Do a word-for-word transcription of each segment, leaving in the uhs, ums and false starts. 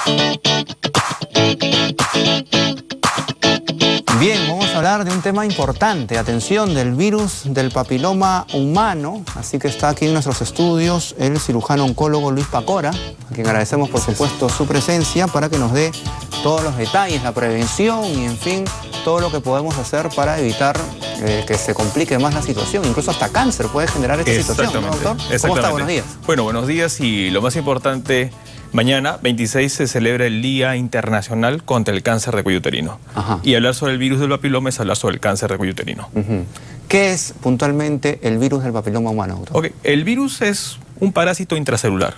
Bien, vamos a hablar de un tema importante, atención, del virus del papiloma humano. Así que está aquí en nuestros estudios el cirujano oncólogo Luis Pacora, a quien agradecemos por supuesto su presencia para que nos dé todos los detalles, la prevención y en fin, todo lo que podemos hacer para evitar eh, que se complique más la situación. Incluso hasta cáncer puede generar esta situación, ¿no, doctor? ¿Cómo está? Buenos días. Bueno, buenos días y lo más importante... Mañana, veintiséis, se celebra el Día Internacional contra el Cáncer de Cuello Uterino. Ajá. Y hablar sobre el virus del papiloma es hablar sobre el cáncer de cuello uterino. Uh-huh. ¿Qué es puntualmente el virus del papiloma humano, doctor? Okay. El virus es un parásito intracelular.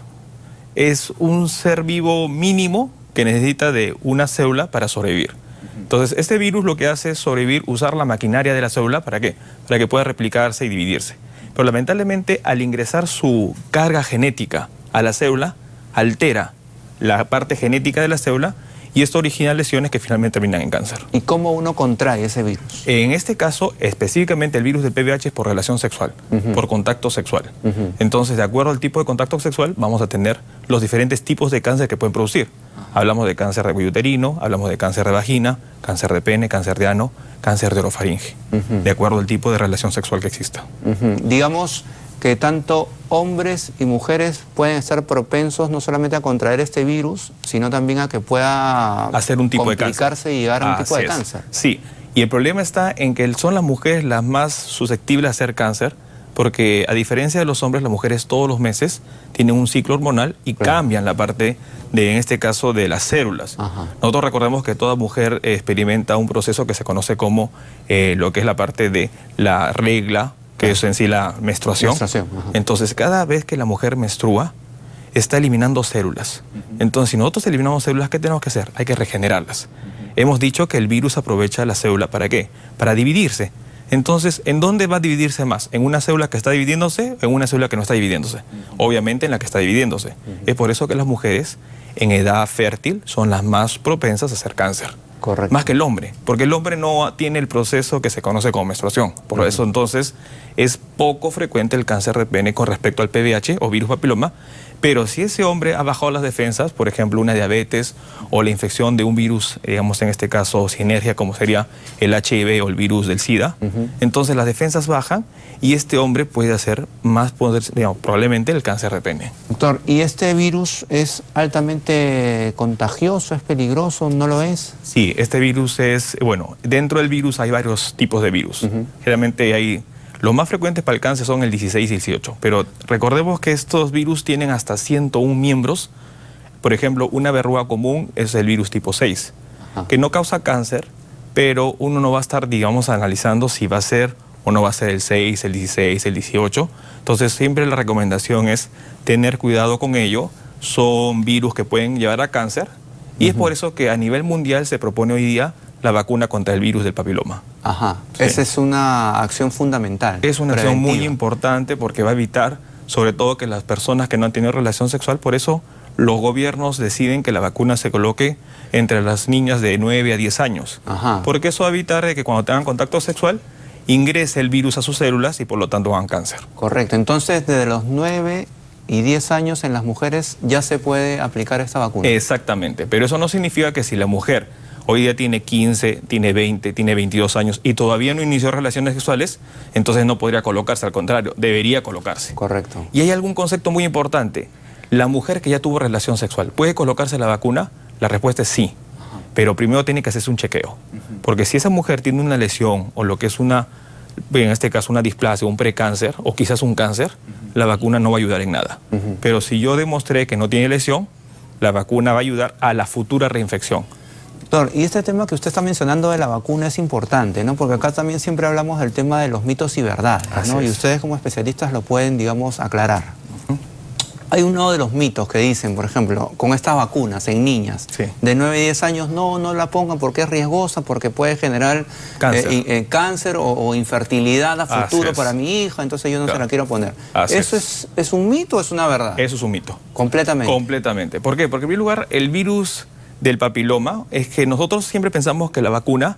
Es un ser vivo mínimo que necesita de una célula para sobrevivir. Uh-huh. Entonces, este virus lo que hace es sobrevivir, usar la maquinaria de la célula, ¿para qué? Para que pueda replicarse y dividirse. Pero lamentablemente, al ingresar su carga genética a la célula, altera la parte genética de la célula y esto origina lesiones que finalmente terminan en cáncer. ¿Y cómo uno contrae ese virus? En este caso, específicamente el virus del P V H es por relación sexual, uh-huh. por contacto sexual. Uh-huh. Entonces, de acuerdo al tipo de contacto sexual, vamos a tener los diferentes tipos de cáncer que pueden producir. Uh-huh. Hablamos de cáncer de cuello uterino, hablamos de cáncer de vagina, cáncer de pene, cáncer de ano, cáncer de orofaringe, uh-huh. de acuerdo al tipo de relación sexual que exista. Uh-huh. Digamos que tanto hombres y mujeres pueden estar propensos no solamente a contraer este virus, sino también a que pueda hacer un tipo complicarse de y llegar a un Así tipo de es. cáncer. Sí, y el problema está en que son las mujeres las más susceptibles a hacer cáncer, porque a diferencia de los hombres, las mujeres todos los meses tienen un ciclo hormonal y claro. cambian la parte de, en este caso, de las células. Ajá. Nosotros recordemos que toda mujer eh, experimenta un proceso que se conoce como eh, lo que es la parte de la regla, que es en sí la menstruación. menstruación Entonces, cada vez que la mujer menstrua, está eliminando células. Uh-huh. Entonces, si nosotros eliminamos células, ¿qué tenemos que hacer? Hay que regenerarlas. Uh-huh. Hemos dicho que el virus aprovecha la célula, ¿para qué? Para dividirse. Entonces, ¿en dónde va a dividirse más? ¿En una célula que está dividiéndose o en una célula que no está dividiéndose? Uh-huh. Obviamente en la que está dividiéndose. Uh-huh. Es por eso que las mujeres en edad fértil son las más propensas a hacer cáncer. Correcto. Más que el hombre, porque el hombre no tiene el proceso que se conoce como menstruación. Por uh-huh. eso entonces es poco frecuente el cáncer de pene con respecto al P V H o virus papiloma, pero si ese hombre ha bajado las defensas, por ejemplo una diabetes o la infección de un virus, digamos en este caso sinergia como sería el H I V o el virus del SIDA, uh-huh. entonces las defensas bajan y este hombre puede hacer más, poder, digamos, probablemente el cáncer de pene. Doctor, ¿y este virus es altamente contagioso, es peligroso, no lo es? Sí, este virus es, bueno, dentro del virus hay varios tipos de virus. Uh-huh. Generalmente hay, los más frecuentes para el cáncer son el dieciséis y dieciocho, pero recordemos que estos virus tienen hasta ciento uno miembros. Por ejemplo, una verruga común es el virus tipo seis, uh-huh. que no causa cáncer, pero uno no va a estar, digamos, analizando si va a ser o no va a ser el seis, el dieciséis, el dieciocho. Entonces, siempre la recomendación es tener cuidado con ello. Son virus que pueden llevar a cáncer. Y uh-huh. es por eso que a nivel mundial se propone hoy día la vacuna contra el virus del papiloma. Ajá, sí. Esa es una acción fundamental. Es una preventiva. acción muy importante porque va a evitar, sobre todo, que las personas que no han tenido relación sexual, por eso los gobiernos deciden que la vacuna se coloque entre las niñas de nueve a diez años. Ajá. Porque eso va a evitar que cuando tengan contacto sexual, ingrese el virus a sus células y por lo tanto hagan cáncer. Correcto, entonces desde los nueve y diez años en las mujeres ya se puede aplicar esta vacuna. Exactamente, pero eso no significa que si la mujer hoy día tiene quince, tiene veinte, tiene veintidós años y todavía no inició relaciones sexuales, entonces no podría colocarse, al contrario, debería colocarse. Correcto. Y hay algún concepto muy importante, la mujer que ya tuvo relación sexual, ¿puede colocarse la vacuna? La respuesta es sí, ajá. pero primero tiene que hacerse un chequeo, uh-huh. porque si esa mujer tiene una lesión o lo que es una, en este caso una displasia, un precáncer o quizás un cáncer, uh-huh. la vacuna no va a ayudar en nada. Uh-huh. Pero si yo demostré que no tiene lesión, la vacuna va a ayudar a la futura reinfección. Doctor, y este tema que usted está mencionando de la vacuna es importante, ¿no? Porque acá también siempre hablamos del tema de los mitos y verdades, ¿no? Y ustedes como especialistas lo pueden, digamos, aclarar. Uh-huh. Hay uno de los mitos que dicen, por ejemplo, con estas vacunas en niñas sí. de nueve y diez años, no, no la pongan porque es riesgosa, porque puede generar cáncer, eh, eh, cáncer o, o infertilidad a futuro para mi hija, entonces yo no claro. se la quiero poner. Así ¿Eso es. Es, es un mito o es una verdad? Eso es un mito. Completamente. Completamente. ¿Por qué? Porque en primer lugar, el virus del papiloma es que nosotros siempre pensamos que la vacuna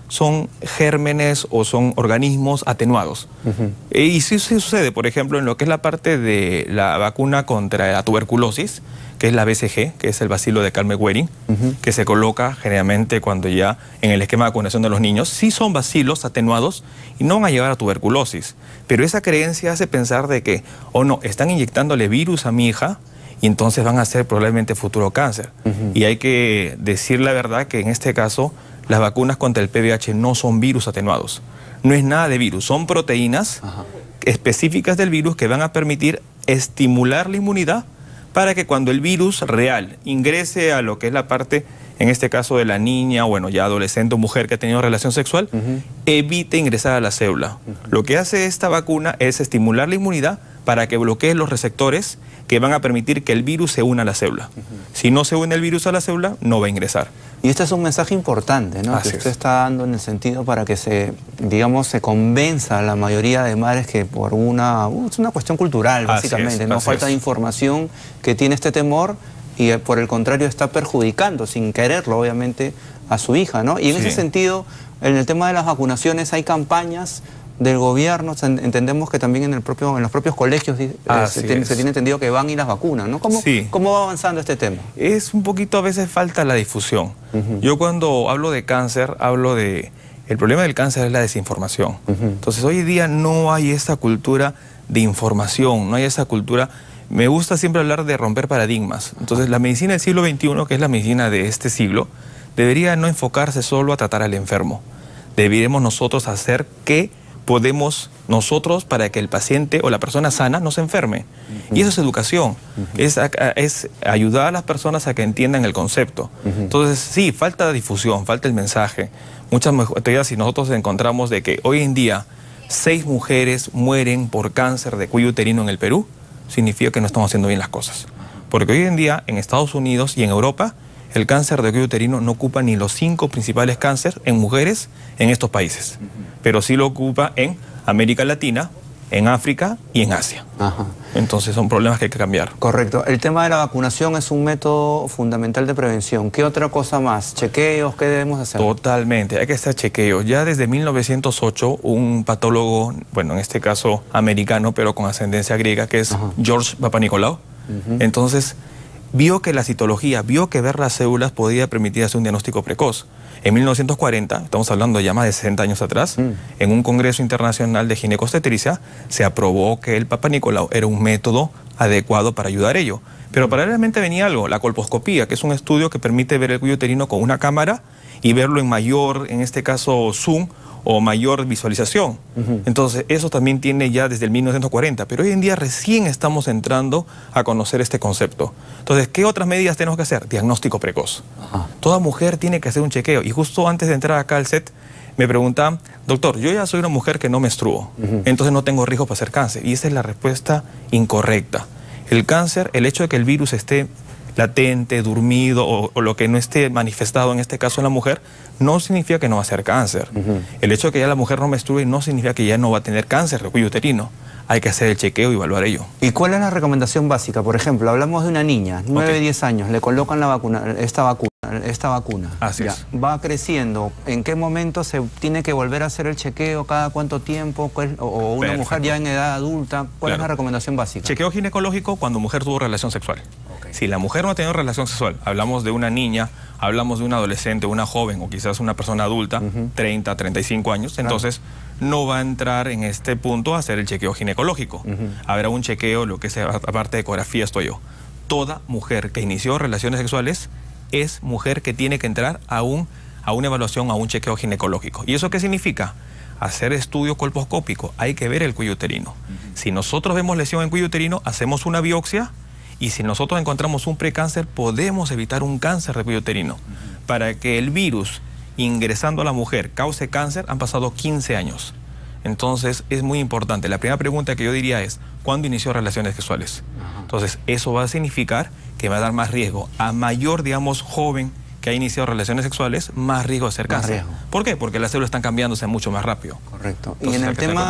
son gérmenes o son organismos atenuados. Uh-huh. Y sí, sí sucede, por ejemplo, en lo que es la parte de la vacuna contra la tuberculosis, que es la B C G, que es el bacilo de Calmette-Guerin, uh-huh. que se coloca generalmente cuando ya en el esquema de vacunación de los niños, sí son bacilos atenuados y no van a llevar a tuberculosis. Pero esa creencia hace pensar de que, o oh no, están inyectándole virus a mi hija y entonces van a hacer probablemente futuro cáncer. Uh-huh. Y hay que decir la verdad que en este caso las vacunas contra el P V H no son virus atenuados. No es nada de virus, son proteínas Ajá. específicas del virus que van a permitir estimular la inmunidad para que cuando el virus real ingrese a lo que es la parte, en este caso de la niña, bueno, ya adolescente o mujer que ha tenido relación sexual, uh-huh. evite ingresar a la célula. Uh-huh. Lo que hace esta vacuna es estimular la inmunidad para que bloquee los receptores que van a permitir que el virus se una a la célula. Uh-huh. Si no se une el virus a la célula, no va a ingresar. Y este es un mensaje importante, ¿no? Así que usted es. está dando en el sentido para que se, digamos, se convenza a la mayoría de madres que por una, uh, es una cuestión cultural, básicamente, es, ¿no? Falta de información, que tiene este temor y eh, por el contrario está perjudicando, sin quererlo, obviamente, a su hija, ¿no? Y en sí. ese sentido, en el tema de las vacunaciones hay campañas del gobierno, entendemos que también en, el propio, en los propios colegios eh, se, tiene, se tiene entendido que van y las vacunan, ¿no? ¿Cómo, sí. ¿Cómo va avanzando este tema? Es un poquito, a veces falta la difusión. Uh-huh. Yo cuando hablo de cáncer, hablo de... El problema del cáncer es la desinformación. Uh-huh. Entonces hoy día no hay esa cultura de información, no hay esa cultura... Me gusta siempre hablar de romper paradigmas. Entonces la medicina del siglo veintiuno, que es la medicina de este siglo, debería no enfocarse solo a tratar al enfermo. Deberíamos nosotros hacer que podemos nosotros para que el paciente o la persona sana no se enferme. Uh-huh. Y eso es educación, uh-huh. es, es ayudar a las personas a que entiendan el concepto. Uh-huh. Entonces, sí, falta difusión, falta el mensaje. Muchas veces si nosotros encontramos de que hoy en día seis mujeres mueren por cáncer de cuello uterino en el Perú, significa que no estamos haciendo bien las cosas. Porque hoy en día en Estados Unidos y en Europa, el cáncer de cuello uterino no ocupa ni los cinco principales cánceres en mujeres en estos países. Uh-huh. Pero sí lo ocupa en América Latina, en África y en Asia. Ajá. Entonces son problemas que hay que cambiar. Correcto. El tema de la vacunación es un método fundamental de prevención. ¿Qué otra cosa más? ¿Chequeos? ¿Qué debemos hacer? Totalmente. Hay que hacer chequeos. Ya desde mil novecientos ocho, un patólogo, bueno, en este caso americano, pero con ascendencia griega, que es Ajá. George Papanicolaou. Uh-huh. Entonces, vio que la citología, vio que ver las células podía permitir hacer un diagnóstico precoz. En mil novecientos cuarenta, estamos hablando ya más de sesenta años atrás, mm. en un congreso internacional de ginecobstetricia, se aprobó que el Papanicolaou era un método adecuado para ayudar a ello. Pero paralelamente venía algo, la colposcopía, que es un estudio que permite ver el cuello uterino con una cámara y verlo en mayor, en este caso, zoom o mayor visualización. Uh-huh. Entonces, eso también tiene ya desde el mil novecientos cuarenta, pero hoy en día recién estamos entrando a conocer este concepto. Entonces, ¿qué otras medidas tenemos que hacer? Diagnóstico precoz. Uh-huh. Toda mujer tiene que hacer un chequeo. Y justo antes de entrar acá al set, me preguntaban, doctor, yo ya soy una mujer que no menstruo, uh-huh. entonces no tengo riesgo para hacer cáncer. Y esa es la respuesta incorrecta. El cáncer, el hecho de que el virus esté latente, dormido o, o lo que no esté manifestado en este caso en la mujer, no significa que no va a ser cáncer. Uh-huh. El hecho de que ya la mujer no menstrue no significa que ya no va a tener cáncer de cuello uterino. Hay que hacer el chequeo y evaluar ello. ¿Y cuál es la recomendación básica? Por ejemplo, hablamos de una niña, nueve, diez años, le colocan la vacuna, esta vacuna, esta vacuna. Así ya, es. Va creciendo. ¿En qué momento se tiene que volver a hacer el chequeo? ¿Cada cuánto tiempo? O, o una Perfecto. mujer ya en edad adulta. ¿Cuál claro. es la recomendación básica? Chequeo ginecológico cuando mujer tuvo relación sexual. Okay. Si la mujer no ha tenido relación sexual, hablamos de una niña, hablamos de un adolescente, una joven o quizás una persona adulta, uh-huh. treinta, treinta y cinco años, claro. entonces no va a entrar en este punto a hacer el chequeo ginecológico. Uh-huh. Habrá un chequeo, lo que es aparte de ecografía, estoy yo. Toda mujer que inició relaciones sexuales es mujer que tiene que entrar a, un, a una evaluación, a un chequeo ginecológico. ¿Y eso qué significa? Hacer estudio colposcópico. Hay que ver el cuello uterino. Uh-huh. Si nosotros vemos lesión en cuello uterino, hacemos una biopsia y si nosotros encontramos un precáncer, podemos evitar un cáncer de cuello uterino. Uh-huh. Para que el virus ingresando a la mujer cause cáncer, han pasado quince años. Entonces, es muy importante. La primera pregunta que yo diría es, ¿cuándo inició relaciones sexuales? Ajá. Entonces, eso va a significar que va a dar más riesgo. A mayor, digamos, joven que ha iniciado relaciones sexuales, más riesgo de ser cáncer. Riesgo. ¿Por qué? Porque las células están cambiándose mucho más rápido. Correcto. Entonces, y en el tema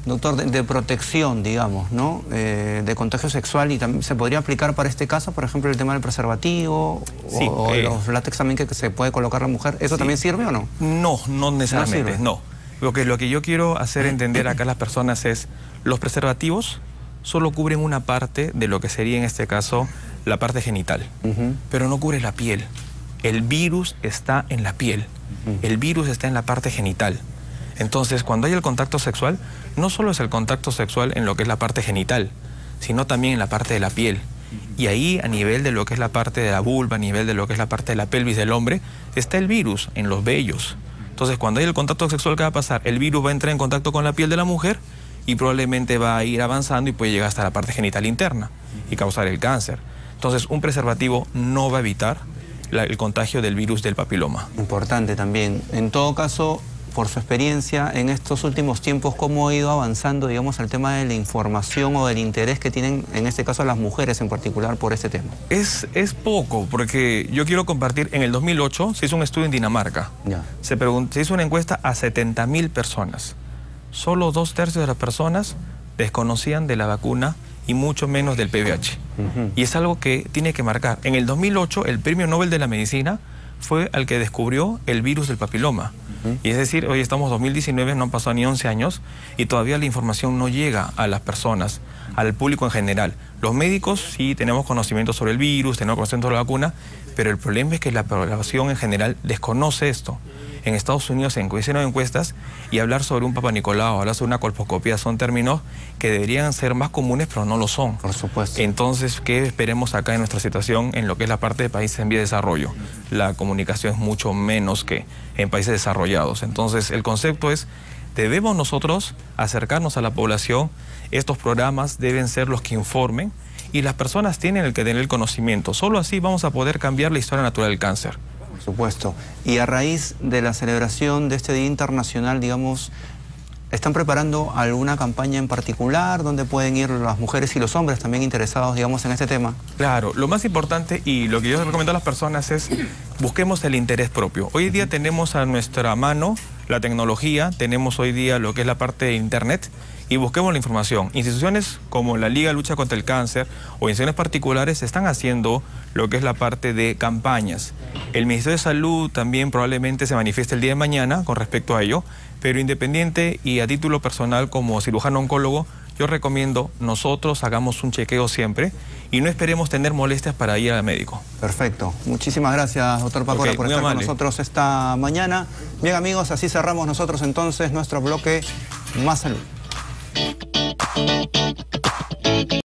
Doctor, de, de protección, digamos, ¿no? Eh, de contagio sexual, y también se podría aplicar para este caso, por ejemplo, el tema del preservativo, sí, o, eh, o los látex también que, que se puede colocar la mujer. ¿Eso sí. también sirve o no? No, no necesariamente, no. no. Lo que, lo que yo quiero hacer entender acá a las personas es, los preservativos solo cubren una parte de lo que sería en este caso la parte genital, uh-huh. pero no cubre la piel. El virus está en la piel, uh-huh. el virus está en la parte genital. Entonces, cuando hay el contacto sexual, no solo es el contacto sexual en lo que es la parte genital, sino también en la parte de la piel. Y ahí, a nivel de lo que es la parte de la vulva, a nivel de lo que es la parte de la pelvis del hombre, está el virus en los vellos. Entonces, cuando hay el contacto sexual, ¿qué va a pasar? El virus va a entrar en contacto con la piel de la mujer y probablemente va a ir avanzando y puede llegar hasta la parte genital interna y causar el cáncer. Entonces, un preservativo no va a evitar la, el contagio del virus del papiloma. Importante también. En todo caso, por su experiencia en estos últimos tiempos, ¿cómo ha ido avanzando, digamos, el tema de la información o del interés que tienen, en este caso, las mujeres en particular por este tema? Es, es poco, porque yo quiero compartir, en el dos mil ocho se hizo un estudio en Dinamarca. Ya. Se, se hizo una encuesta a setenta mil personas. Solo dos tercios de las personas desconocían de la vacuna y mucho menos del P V H. Uh-huh. Y es algo que tiene que marcar. En el dos mil ocho, el Premio Nobel de la Medicina fue al que descubrió el virus del papiloma. Uh-huh. Y es decir, hoy estamos en dos mil diecinueve, no han pasado ni once años, y todavía la información no llega a las personas, al público en general. Los médicos sí tenemos conocimiento sobre el virus, tenemos conocimiento sobre la vacuna, pero el problema es que la población en general desconoce esto. En Estados Unidos se hicieron encuestas y hablar sobre un Papa Nicolau, hablar sobre una colposcopía son términos que deberían ser más comunes, pero no lo son. Por supuesto. Entonces, ¿qué esperemos acá en nuestra situación en lo que es la parte de países en vía de desarrollo? La comunicación es mucho menos que en países desarrollados. Entonces, el concepto es, debemos nosotros acercarnos a la población, estos programas deben ser los que informen y las personas tienen el que tener el conocimiento. Solo así vamos a poder cambiar la historia natural del cáncer. Por supuesto. Y a raíz de la celebración de este Día Internacional, digamos, ¿están preparando alguna campaña en particular donde pueden ir las mujeres y los hombres también interesados, digamos, en este tema? Claro, lo más importante y lo que yo recomiendo a las personas es busquemos el interés propio. Hoy día tenemos a nuestra mano la tecnología, tenemos hoy día lo que es la parte de internet y busquemos la información. Instituciones como la Liga de Lucha contra el Cáncer o instituciones particulares están haciendo lo que es la parte de campañas. El Ministerio de Salud también probablemente se manifieste el día de mañana con respecto a ello, pero independiente y a título personal como cirujano oncólogo, yo recomiendo nosotros hagamos un chequeo siempre y no esperemos tener molestias para ir al médico. Perfecto. Muchísimas gracias, doctor Pácora, okay, por estar amable. con nosotros esta mañana. Bien, amigos, así cerramos nosotros entonces nuestro bloque Más Salud.